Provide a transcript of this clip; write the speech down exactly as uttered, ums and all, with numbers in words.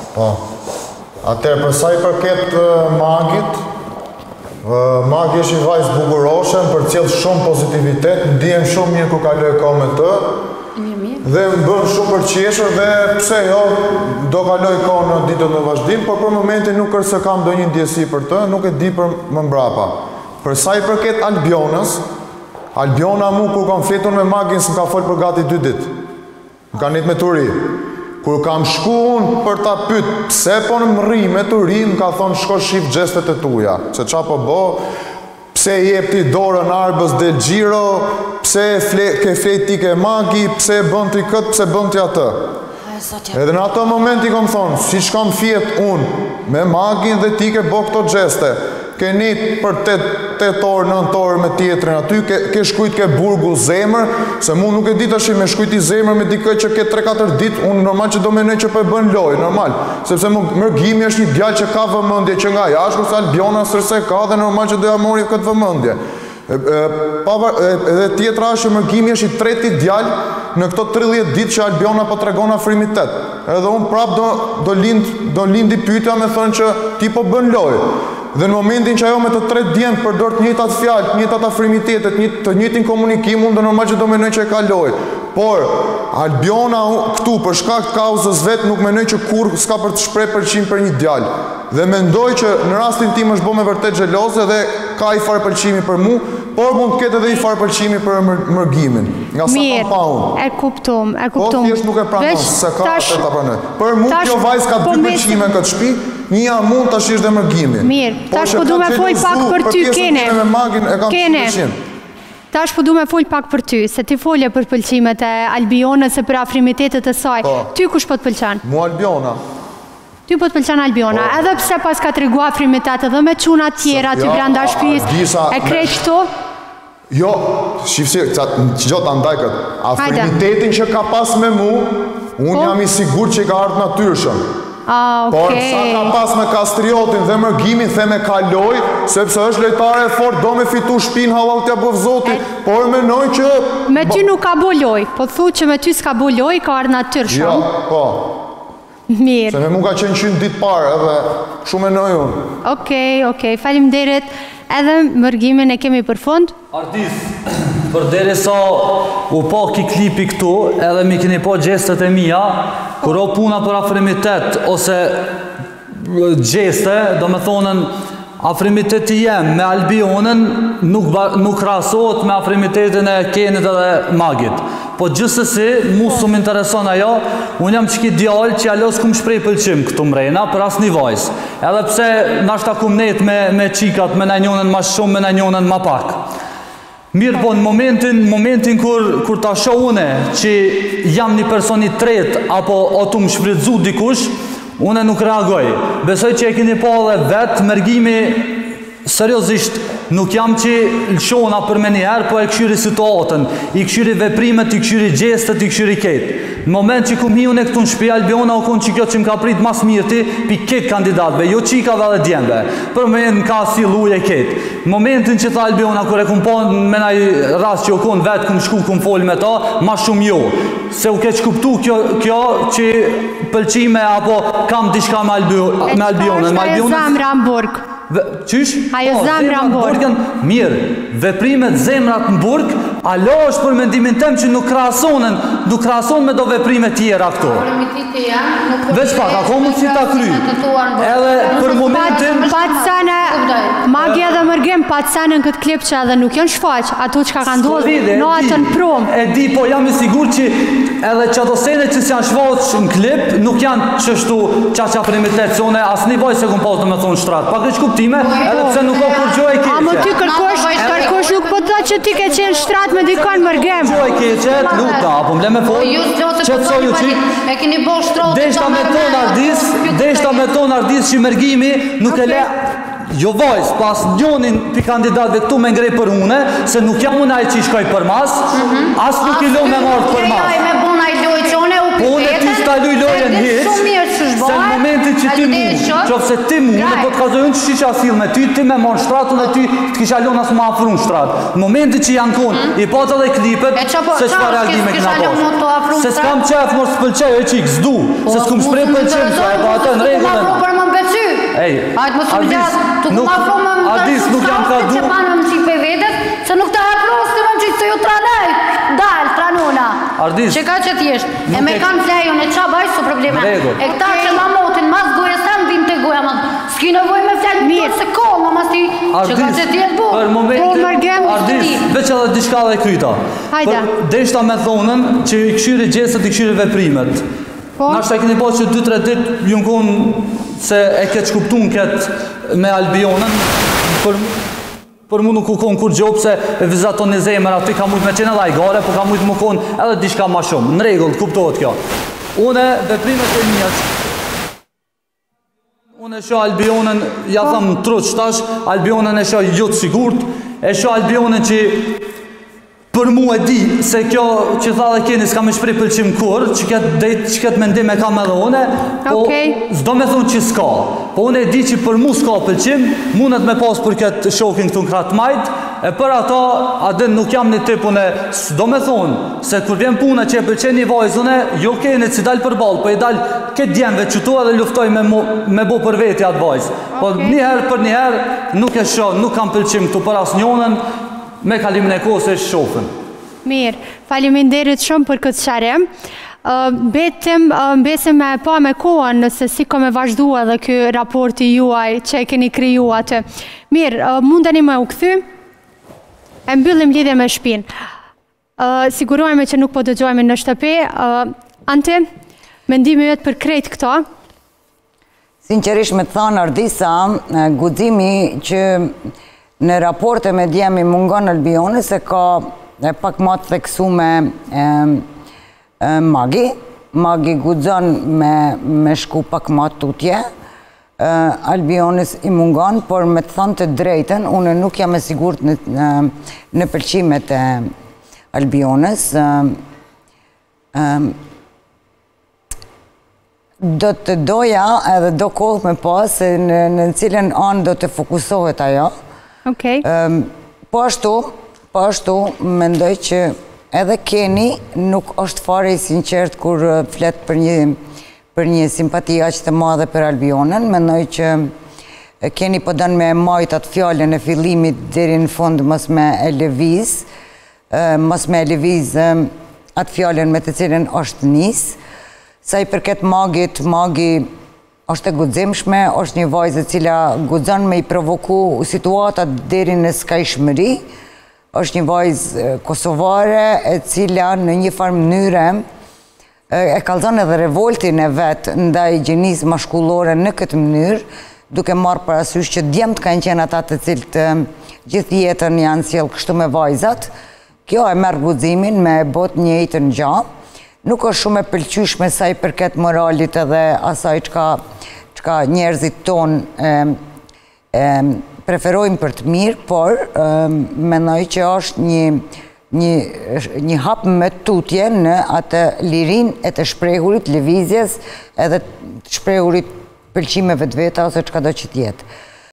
Po. Atëherë për sa i përket Magit, Magi është një vajzë bukuroshe, më përcjell shumë pozitivitet, ndihem shumë mirë kur kaloj kohë me të. Dhe më bën shumë përqeshur dhe pse jo, do kaloj kohë në ditët në vazhdim, por për momentin nuk është se kam ndonjë ndjesi për të, nuk e di për më mbrapa. Për sa i përket Albionës, Albiona mu kur kam fletur me Magin s'm ka fol për gati dy ditë. Më ka njët me të ri. Kur kam shku unë për ta pyet pse po në rri me të ri, më ka thonë shko shif gjestet e tuja. Se qa po bo, pse jep ti dorën Arbës del Gjiro, pse ke flet ti ke Magi, pse bën ti këtë, pse bën ti atë. Edhe në ato momenti kom thonë, si shkam fjet unë me Magin dhe ti ke bo këto gjeste. Ke njët për tetë orë, nëntë orë me tjetërin aty, ke shkujt ke burgu zemër, se mu nuk e dit është me shkujt i zemër me dikë që ke tre katër ditë, unë normal që do menoj që për bën loj, normal. Sepse Mërgimi është një djalë që ka vëmëndje që nga jashtë, kurse Albiona sërse ka dhe normal që do ja mori këtë vëmëndje. Edhe tjetra është që Mërgimi është i treti djalë në këto tridhjetë ditë që Albiona po tregon afrimitet. Edhe unë prap do lindi pyetja me thënë që ti po bën loj. Dhe në momentin që ajo me të tre djemë përdor të njëjtat fjalë, të njëjtat afrimitetet, të njëjtin komunikim, unë do normal që do menoj që e kaloj. Por Albiona këtu për shkak të kauzës vet nuk menoj që kur s'ka për të shpreh pëlqim për një djalë. Dhe mendoj që në rastin tim është bë me vërtet xheloze dhe ka i farë pëlqimi për mu, por mund të ketë edhe i farë pëlqimi për Mërgimin. Nga sa kam pa unë. E kuptom, e kuptom. Po thjesht nuk e pranon, se ka atë ta pranoj. Për mu kjo vajzë ka dy pëlqime në këtë shtëpi, një mund tash është dhe Mërgimi. Mirë, tash po du me fol pak për ty, Kene. Kene. Tash po du me fol pak për ty, se ti folje për pëlqimet e Albionës e për afrimitetet e saj. Ty kush po të pëlqen? Mu Albiona. Ty po të pëlqen Albiona, edhe pse pas ka të regu afrimitet edhe me quna tjera, ty brenda shpis, e krejt këto? Jo, shifësi, që gjotë andaj këtë, afrimitetin që ka pas me mu, unë jam i sigur që i ka ardhë natyrshëm. Por sa ka pas me Kastriotin dhe Mërgimin, the me kaloj, sepse është lojtare e fort, do me fitu shpin halal t'ja bëvzoti, por menoj që... Me ty nuk ka boloj, po thu që me ty s'ka boloj, ka ardhë natyrshëm. Jo, po. Mirë. Se me mu ka qenë qynë ditë parë, edhe shumë e nëjë unë. Okej, okej, falim derit. Edhe Mërgimin e kemi për fund? Artis, për deri sa u po ki klipi këtu, edhe mi keni po gjestet e mija, kur o puna për afrimitet, ose gjeste, do me thonën, afrimiteti jem me Albionën nuk krasohet me afrimitetin e Kenit edhe Magit. Po gjithsesi, mu së më intereson ajo, unë jam qëki djallë që alo s'kum shprej pëlqim këtu mrejna, për asë një vajzë. Edhe pse nashta kum net me qikat, me nënjonën ma shumë, me nënjonën ma pak. Mirë po, në momentin kur ta shoh une që jam një personi tret, apo o tu më shfridzu dikush, une nuk reagoj. Besoj që e keni po dhe vetë, Mërgimi, seriosisht, nuk jam që lëshona për me njerë, po e këshyri situatën, i këshyri veprimet, i këshyri gjestet, i këshyri ketë. Në moment që kum hi unë e këtu në shpi, Albiona u konë që kjo që më ka prit mas mirëti, pi ketë kandidatve, jo qikave dhe djemve. Për me në ka si luje ketë. Në momentin që tha Albiona, kër e kum po me naj rast që u konë vetë, kum shku, kum fol me ta, ma shumë jo. Se u ke qkuptu kjo që pëlqime, apo kam diçka me Albionën. Qysh? Ajo zemra në burg. Mirë, veprimet zemrat në burg, alo është për mendimin tem që nuk krasonen, nuk krason me do veprimet tjera këto. Veç pak, ako mund si ta kry. Edhe për momentin... Patë sene, Magja dhe Mërgim, patë sene në këtë klip që edhe nuk janë shfaq, ato që ka ka ndodhë në atën prom. E di, po jam i sigur që edhe që ato sene që si janë shfaq në klip, nuk janë qështu qa qa primitet, se une asë një vaj se kum pasë të me thonë shtratë. Pak e qkuptime, edhe pse nuk o kur gjoj e keqe. A më ty kërkosh, kërkosh nuk po të që ti ke qenë shtratë me dikon Mërgim. Gjoj e keqe, luta, apo mle me folë, qëtësoj u qi, deshta me ton ardis, deshta me ton ardis që Mërgimi nuk e le... Jo vajzë, pas njonin për kandidatve këtu me ngrej për une, se nuk jam unë ajë që i shkoj për mas, asë nuk i lo me marrë për mas. Me bona i loj që une u Po une ty s'ta luj lojën hiq, se në momentin që ti mu, qofse ti mu, në po të kazojnë që që asil me ty, ti me mon shtratun e ty, të kisha lona së ma afrun shtrat. Në momentin që janë konë, i pata dhe klipet, se qëpa reagime këna pas. Se s'kam qef, mos s'pëlqej, e qik, s'du, se s'kum shprej pëlqim, se e pa atë në regullën. Ej, Ardis, nuk jam ka du. Se nuk të hapros të më gjithë të ju tranej, dalë, tranona. Ardis. Që ka që t'jesht, e me kanë flejon e qa bajsh su probleme. E këta që ma motin, mas goje sa në din të goja, ma s'ki nëvoj me flejt mirë, se kohë, ma mas ti, që ka që t'jetë bu. Për momentin, Ardis, veç edhe diçka dhe kryta. Hajda. Deshta me thonën që i këshyri gjesët, i këshyri veprimet. Nashta e keni po që dy tre dit, ju në konë se e ketë shkuptun ketë me Albionën, për mu nuk u konë kur gjopë se vizaton një zemër aty ka mujtë me qenë edhe ajgare, po ka mujtë më konë edhe diçka ma shumë. Në regullë, kuptohet kjo. Une, veprimet e njët, une e shoh Albionën, ja thëmë truq tash, Albionën e shoh jutë sigurt, e shoh Albionën që për mu e di se kjo që tha dhe keni s'ka me shprej pëlqim kur, që këtë mendim e kam edhe une, po s'do me thonë që s'ka. Po une e di që për mu s'ka pëlqim, mundet me pas për këtë shokin këtu në kratë majt, e për ata, adin nuk jam një tipun e s'do me thonë, se kur vjen puna që e pëlqen një vajzune, jo keni që dalë për balë, po i dalë këtë djemve që tu edhe luftoj me bo për veti atë vajzë. Po njëherë për njëherë nuk e shoh, nuk kam pëlqim këtu për as njonën, me kalimin e kohës e shofën. Mirë, faleminderit shumë për këtë qarem. Betim, besim me pa me kohën nëse si ka me vazhdua dhe kjo raporti juaj që e keni kriju atë. Mirë, mundeni me u këthy, e mbyllim lidhje me shpinë. Sigurojme që nuk po dëgjojme në shtëpi. Ante, mendimi jëtë për krejt këto? Sinqerisht me të thanë Ardisa, gudzimi që në raporte me djemi mungon Albioni se ka pak ma të theksu me Magi. Magi gudzon me shku pak ma të tutje. Albionis i mungon, por me të thanë të drejten, unë nuk jam e sigurt në pëlqimet e Albionis. Do të doja edhe do kohë me pas në cilën anë do të fokusohet ajo. Po ashtu, po ashtu, mendoj që edhe Keni nuk është fare i sinqert kur flet për një për një simpati aq të madhe për Albionën. Mendoj që Keni po don me majt atë fjalën e fillimit deri në fund, mos me e lëviz, mos me e lëviz atë fjalën me të cilën është nis. Sa i përket Magit, Magi është e guximshme, është një vajzë e cila guxon me i provoku situatat deri në skajshmëri. Është një vajzë kosovare e cila në një farë mënyre e kallzon edhe revoltin e vet ndaj gjenisë mashkullore në këtë mënyrë, duke marrë parasysh që djemt kanë qenë ata të cilët gjithë jetën janë sjell kështu me vajzat. Kjo e merr guximin me bot një njëjtën gjë. Nuk është shumë e pëlqyeshme sa i përket moralit edhe asaj çka njerëzit tonë preferojnë për të mirë, por mendoj që është një hap me tutje në atë lirin e të shprehurit lëvizjes edhe të shprehurit pëlqimeve të veta ose çka do që tjetë.